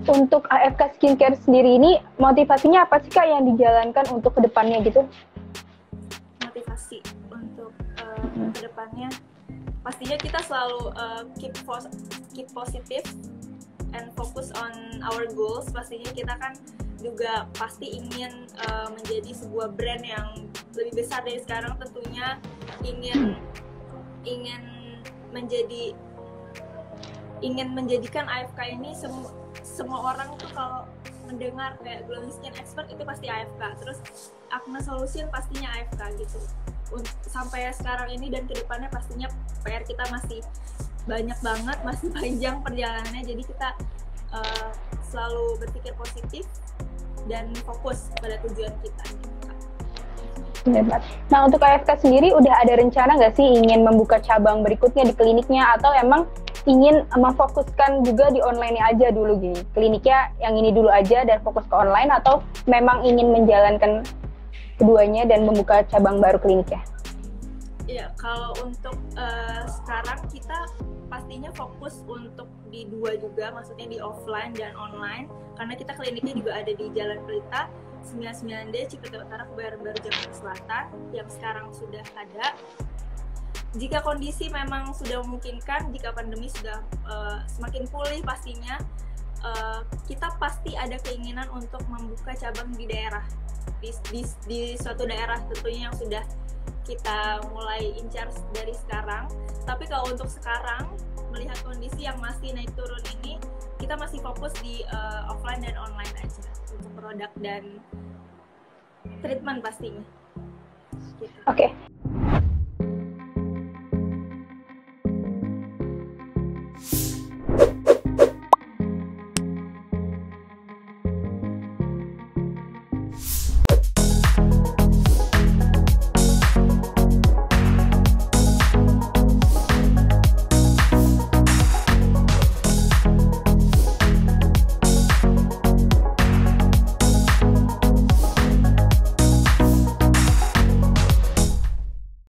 Untuk AFK Skincare sendiri ini motivasinya apa sih Kak yang dijalankan untuk kedepannya gitu? Motivasi untuk kedepannya pastinya kita selalu keep positive and focus on our goals. Pastinya kita kan juga pasti ingin menjadi sebuah brand yang lebih besar dari sekarang, tentunya ingin menjadikan AFK ini semua orang tuh kalau mendengar kayak glowing skin expert itu pasti AFK, terus Acne Solution pastinya AFK gitu. Sampai sekarang ini dan kedepannya pastinya PR kita masih banyak banget, masih panjang perjalanannya, jadi kita selalu berpikir positif dan fokus pada tujuan kita. Hebat. Nah untuk AFK sendiri udah ada rencana nggak sih ingin membuka cabang berikutnya di kliniknya, atau emang ingin memfokuskan juga di online aja dulu gini, kliniknya yang ini dulu aja dan fokus ke online, atau memang ingin menjalankan keduanya dan membuka cabang baru kliniknya? Ya, kalau untuk sekarang kita pastinya fokus untuk di dua juga, maksudnya di offline dan online, karena kita kliniknya juga ada di Jalan Pelita 99D, Cipete Utara, Kebayoran Baru, Jakarta Selatan, yang sekarang sudah ada. Jika kondisi memang sudah memungkinkan, jika pandemi sudah semakin pulih pastinya, kita pasti ada keinginan untuk membuka cabang di daerah, di suatu daerah tentunya yang sudah kita mulai incar dari sekarang. Tapi kalau untuk sekarang, melihat kondisi yang masih naik turun ini, kita masih fokus di offline dan online aja untuk produk dan treatment pastinya. Gitu. Oke.